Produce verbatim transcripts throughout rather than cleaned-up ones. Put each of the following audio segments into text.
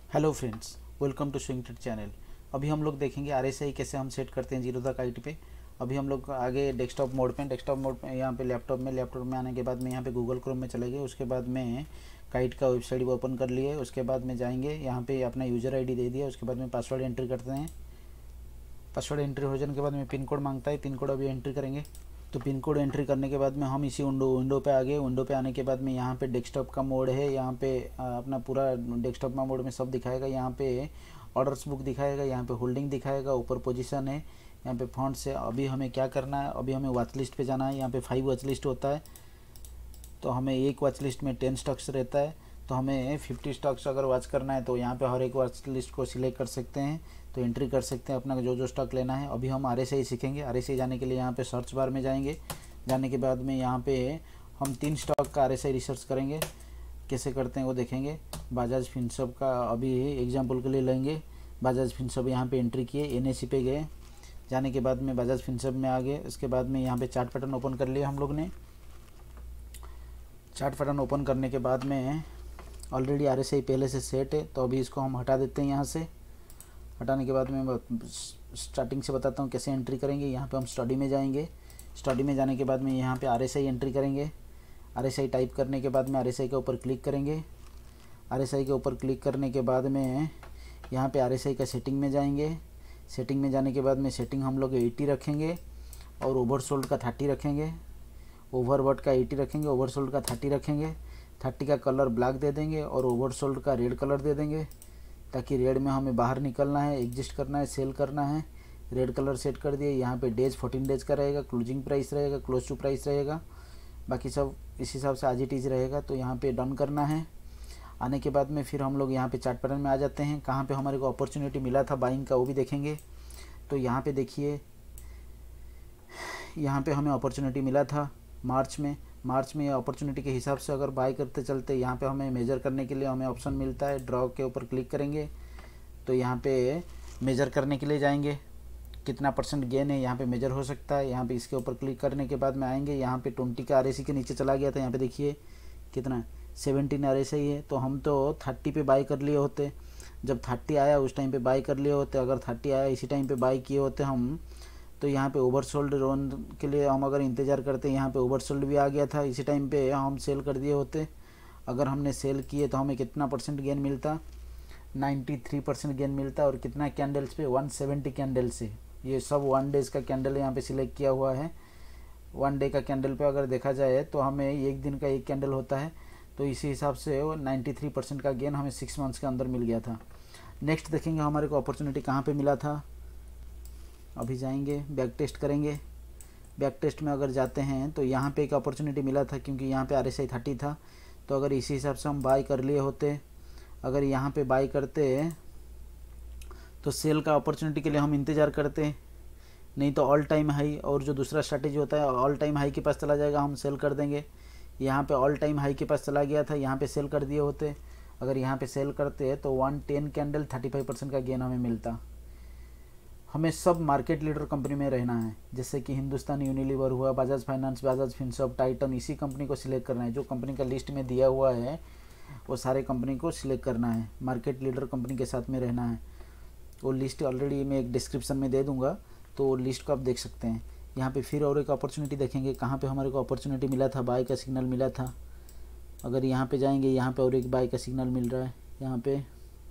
Hello friends, welcome to swing trade channel. अभी हम लोग देखेंगे आरएसआई कैसे हम सेट करते हैं जीरो तक आईटी पे। अभी हम लोग आगे डेस्कटॉप मोड पे डेस्कटॉप मोड पे यहाँ पे लैपटॉप में लैपटॉप में आने के बाद में यहाँ पे गूगल क्रोम में चले गए। उसके बाद में काइट का वेबसाइट भी ओपन कर लिए। उसके बाद में जाएंगे यहाँ पे अपना यूज़र आईडी दे दिया। उसके बाद में पासवर्ड एंट्री करते हैं। पासवर्ड एंट्री हो जाने के बाद में पिन कोड मांगता है, पिन कोड अभी एंट्री करेंगे। तो पिन कोड एंट्री करने के बाद में हम इसी विंडो विंडो पे आ गए। विंडो पे आने के बाद में यहाँ पे डेस्कटॉप का मोड है। यहाँ पे अपना पूरा डेस्कटॉप का मोड में सब दिखाएगा। यहाँ पे ऑर्डर्स बुक दिखाएगा, यहाँ पे होल्डिंग दिखाएगा, ऊपर पोजीशन है, यहाँ पे फॉन्ट्स है। अभी हमें क्या करना है, अभी हमें वॉच लिस्ट पे जाना है। यहाँ पे फाइव वॉच लिस्ट होता है, तो हमें एक वॉच लिस्ट में टेन स्टॉक्स रहता है। तो हमें फिफ्टी स्टॉक्स अगर वॉच करना है तो यहाँ पे हर एक वॉच लिस्ट को सिलेक्ट कर सकते हैं, तो एंट्री कर सकते हैं अपना जो जो स्टॉक लेना है। अभी हम आरएसआई सीखेंगे। आरएसआई जाने के लिए यहाँ पे सर्च बार में जाएंगे। जाने के बाद में यहाँ पे हम तीन स्टॉक का आरएसआई रिसर्च करेंगे। कैसे करते हैं वो देखेंगे। बजाज फिनसर्व का अभी एग्जाम्पल के लिए लेंगे। बजाज फिनसर्व यहाँ पे एंट्री किए, एनएसी पे गए। जाने के बाद में बजाज फिनसर्व में आ गए। उसके बाद में यहाँ पे चार्ट पैटर्न ओपन कर लिया हम लोग ने। चार्ट पैटर्न ओपन करने के बाद में ऑलरेडी आरएसआई पहले से सेट है, तो अभी इसको हम हटा देते हैं। यहाँ से हटाने के बाद में स्टार्टिंग से बताता हूँ कैसे एंट्री करेंगे। यहाँ पे हम स्टडी में जाएंगे। स्टडी में जाने के बाद में यहाँ पे आरएसआई एंट्री करेंगे। आरएसआई टाइप करने के बाद में आरएसआई के ऊपर क्लिक करेंगे। आरएसआई के ऊपर क्लिक करने के बाद में यहाँ पे आरएसआई का सेटिंग में जाएंगे। सेटिंग में जाने के बाद में सेटिंग हम लोग एटी रखेंगे और ओवरसोल्ड का थर्टी रखेंगे। ओवरबॉट का एटी रखेंगे, ओवरसोल्ड का थर्टी रखेंगे। थर्टी का कलर ब्लैक दे देंगे और ओवरसोल्ड का रेड कलर दे देंगे, ताकि रेड में हमें बाहर निकलना है, एग्जिस्ट करना है, सेल करना है। रेड कलर सेट कर दिए। यहाँ पे डेज फोर्टीन डेज का रहेगा, क्लोजिंग प्राइस रहेगा, क्लोज टू प्राइस रहेगा, बाकी सब इस हिसाब से आज इट इज रहेगा। तो यहाँ पे डन करना है। आने के बाद में फिर हम लोग यहाँ पे चार्ट पैटर्न में आ जाते हैं। कहाँ पे हमारे को अपॉर्चुनिटी मिला था बाइंग का वो भी देखेंगे। तो यहाँ पे देखिए, यहाँ पे हमें अपॉर्चुनिटी मिला था मार्च में। मार्च में अपॉर्चुनिटी के हिसाब से अगर बाय करते चलते, यहाँ पे हमें मेजर करने के लिए हमें ऑप्शन मिलता है। ड्रॉ के ऊपर क्लिक करेंगे तो यहाँ पे मेजर करने के लिए जाएंगे, कितना परसेंट गेन है यहाँ पे मेजर हो सकता है। यहाँ पे इसके ऊपर क्लिक करने के बाद में आएंगे। यहाँ पे ट्वेंटी का आरएसआई के नीचे चला गया था। यहाँ पे देखिए कितना सेवनटीन आरएसआई है। तो हम तो थर्टी पे बाय कर लिए होते, जब थर्टी आया उस टाइम पे बाय कर लिए होते। अगर थर्टी आया इसी टाइम पे बाय किए होते हम, तो यहाँ पे ओवरसोल्ड जोन के लिए हम अगर इंतज़ार करते, यहाँ पे ओवरसोल्ड भी आ गया था, इसी टाइम पे हम सेल कर दिए होते। अगर हमने सेल किए तो हमें कितना परसेंट गेन मिलता, नाइन्टी थ्री परसेंट गेन मिलता। और कितना कैंडल्स पे, वन सेवेंटी कैंडल से। ये सब वन डेज का कैंडल यहाँ पे सिलेक्ट किया हुआ है। वन डे का कैंडल पे अगर देखा जाए तो हमें एक दिन का एक कैंडल होता है, तो इसी हिसाब से वो नाइन्टी थ्री परसेंट का गेन हमें सिक्स मंथ्स के अंदर मिल गया था। नेक्स्ट देखेंगे हमारे को अपॉर्चुनिटी कहाँ पे मिला था। अभी जाएंगे, बैक टेस्ट करेंगे। बैक टेस्ट में अगर जाते हैं तो यहाँ पे एक अपॉर्चुनिटी मिला था, क्योंकि यहाँ पे आरएसआई थर्टी था। तो अगर इसी हिसाब से हम बाय कर लिए होते, अगर यहाँ पे बाय करते तो सेल का अपॉर्चुनिटी के लिए हम इंतज़ार करते, नहीं तो ऑल टाइम हाई। और जो दूसरा स्ट्रैटेजी होता है, ऑल टाइम हाई के पास चला जाएगा, हम सेल कर देंगे। यहाँ पे ऑल टाइम हाई के पास चला गया था, यहाँ पे सेल कर दिए होते। अगर यहाँ पे सेल करते तो one ten candle thirty five percent का गेन हमें मिलता। हमें सब मार्केट लीडर कंपनी में रहना है, जैसे कि हिंदुस्तान यूनिलीवर हुआ, Bajaj finance, Bajaj finserv, Titan, इसी कंपनी को सिलेक्ट करना है। जो कंपनी का लिस्ट में दिया हुआ है वो सारे कंपनी को सिलेक्ट करना है, मार्केट लीडर कंपनी के साथ में रहना है। वो लिस्ट ऑलरेडी मैं एक डिस्क्रिप्शन में दे दूंगा, तो वो लिस्ट को आप देख सकते हैं। यहाँ पे फिर और एक अपॉर्चुनिटी देखेंगे, कहाँ पे हमारे को अपॉर्चुनिटी मिला था, बाय का सिग्नल मिला था। अगर यहाँ पे जाएंगे, यहाँ पे और एक बाय का सिग्नल मिल रहा है। यहाँ पे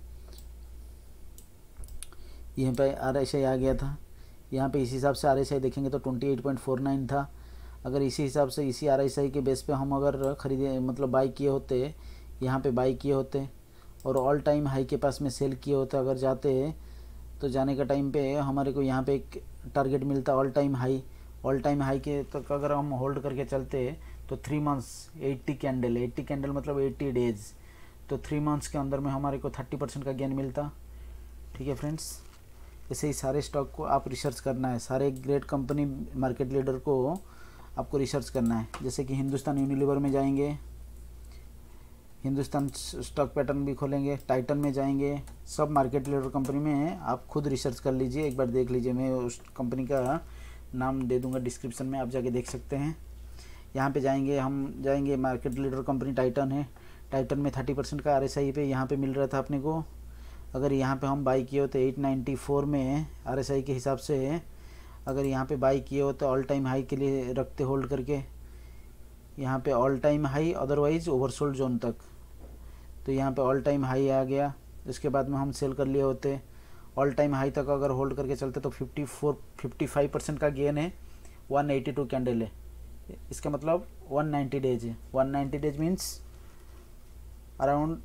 यहाँ पे आरएसआई आ गया था। यहाँ पे इसी हिसाब से आरएसआई देखेंगे तो twenty eight point four nine था। अगर इसी हिसाब से इसी आरएसआई के बेस पे हम अगर खरीदे, मतलब बाई किए होते, यहाँ पे बाई किए होते और ऑल टाइम हाई के पास में सेल किए होते अगर जाते, तो जाने का टाइम पे हमारे को यहाँ पे एक टारगेट मिलता all time high. All time high के तक तो अगर हम होल्ड करके चलते तो three months eighty candle, eighty candle मतलब एट्टी डेज, तो थ्री मंथ्स के अंदर में हमारे को थर्टी परसेंट का गेन मिलता। ठीक है फ्रेंड्स, ऐसे ही सारे स्टॉक को आप रिसर्च करना है। सारे ग्रेट कंपनी मार्केट लीडर को आपको रिसर्च करना है। जैसे कि हिंदुस्तान यूनिलीवर में जाएंगे, हिंदुस्तान स्टॉक पैटर्न भी खोलेंगे, टाइटन में जाएंगे, सब मार्केट लीडर कंपनी में आप खुद रिसर्च कर लीजिए, एक बार देख लीजिए। मैं उस कंपनी का नाम दे दूंगा डिस्क्रिप्शन में, आप जाके देख सकते हैं। यहाँ पे जाएंगे, हम जाएंगे मार्केट लीडर कंपनी टाइटन है। टाइटन में थर्टी परसेंट का आरएसआई पे यहाँ पे मिल रहा था अपने को, अगर यहाँ पे हम बाई किए होते एट नाइन्टी फोर में आरएसआई के हिसाब से, अगर यहाँ पे बाई किए होते ऑल टाइम हाई के लिए रखते होल्ड करके, यहाँ पे all time high otherwise oversold zone तक, तो यहाँ पे ऑल टाइम हाई आ गया। इसके बाद में हम सेल कर लिए होते ऑल टाइम हाई तक, अगर होल्ड करके चलते तो fifty four fifty five percent का गेन है। वन एटी टू कैंडल है, इसका मतलब वन नाइन्टी डेज है। One ninety days means around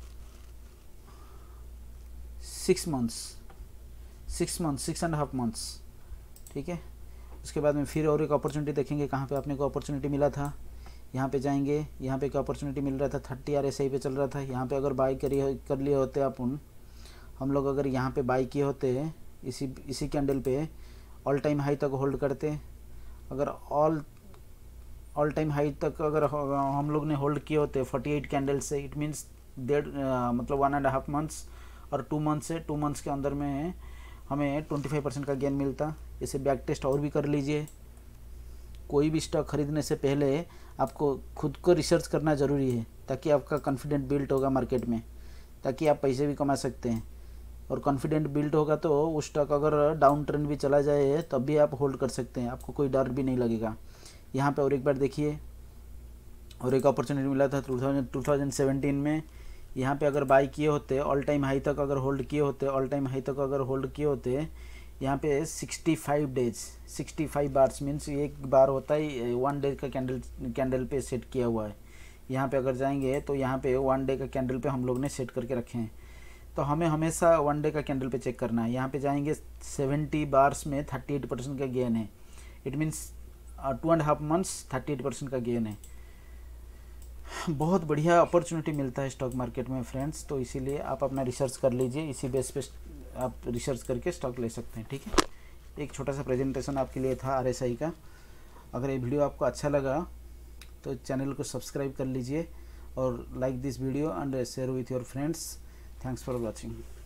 six months six months six and half months, ठीक है। उसके बाद में फिर और एक अपॉर्चुनिटी देखेंगे कहाँ पे अपने को अपॉर्चुनिटी मिला था। यहाँ पे जाएंगे, यहाँ पे एक अपॉर्चुनिटी मिल रहा था थर्टी आर एस आई पे चल रहा था। यहाँ पे अगर बाई करिए कर लिए होते अपन हम लोग, अगर यहाँ पे बाई किए होते इसी इसी कैंडल पे ऑल टाइम हाई तक होल्ड करते, अगर ऑल ऑल टाइम हाई तक अगर हम लोग ने होल्ड किए होते फोर्टी एट कैंडल से, इट मीन्स डेढ़ मतलब वन एंड हाफ मंथ्स और टू मंथ्स से टू मंथ्स के अंदर में हमें ट्वेंटी फाइव परसेंट का गेन मिलता। इसे बैक टेस्ट और भी कर लीजिए। कोई भी स्टॉक खरीदने से पहले आपको खुद को रिसर्च करना ज़रूरी है, ताकि आपका कॉन्फिडेंट बिल्ड होगा मार्केट में, ताकि आप पैसे भी कमा सकते हैं। और कॉन्फिडेंट बिल्ड होगा तो उस स्टॉक अगर डाउन ट्रेंड भी चला जाए तब भी आप होल्ड कर सकते हैं, आपको कोई डर भी नहीं लगेगा। यहाँ पे और एक बार देखिए, और एक अपॉर्चुनिटी मिला था टू थाउजेंड सेवेंटीन में। यहाँ पे अगर बाई किए होते ऑल टाइम हाई तक अगर होल्ड किए होते ऑल टाइम हाई तक अगर होल्ड किए होते यहाँ पे sixty five days sixty five bars means एक बार होता है वन डे का कैंडल कैंडल पे सेट किया हुआ है। यहाँ पे अगर जाएंगे तो यहाँ पे वन डे का कैंडल पे हम लोग ने सेट करके रखे हैं, तो हमें हमेशा वन डे का कैंडल पे चेक करना है। यहाँ पे जाएंगे सेवेंटी बार्स में थर्टी एट परसेंट का गेन है, it means two and half months thirty eight percent का गेन है। बहुत बढ़िया अपॉर्चुनिटी मिलता है स्टॉक मार्केट में फ्रेंड्स, तो इसीलिए आप अपना रिसर्च कर लीजिए, इसी बेस पे आप रिसर्च करके स्टॉक ले सकते हैं, ठीक है। एक छोटा सा प्रेजेंटेशन आपके लिए था आरएसआई का। अगर ये वीडियो आपको अच्छा लगा तो चैनल को सब्सक्राइब कर लीजिए और like this video and share with your friends. Thanks for watching.